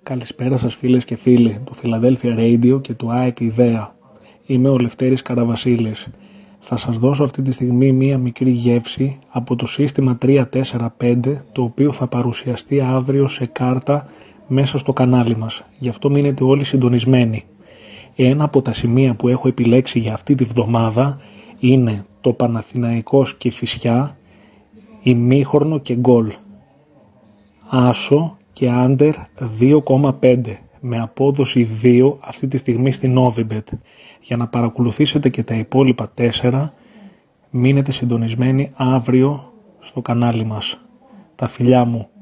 Καλησπέρα σας φίλες και φίλοι του Philadelphia Radio και του ΑΕΚ Ιδέα. Είμαι ο Λευτέρης Καραβασίλης. Θα σας δώσω αυτή τη στιγμή μία μικρή γεύση από το σύστημα 3-4-5, το οποίο θα παρουσιαστεί αύριο σε κάρτα μέσα στο κανάλι μας. Γι' αυτό μείνετε όλοι συντονισμένοι. Ένα από τα σημεία που έχω επιλέξει για αυτή τη βδομάδα είναι το Παναθηναϊκός Κηφισιά, ημίχρονο και γκολ. Άσο και άντερ 2,5 με απόδοση 2 αυτή τη στιγμή στην Novibet. Για να παρακολουθήσετε και τα υπόλοιπα 4, μείνετε συντονισμένοι αύριο στο κανάλι μας. Τα φιλιά μου.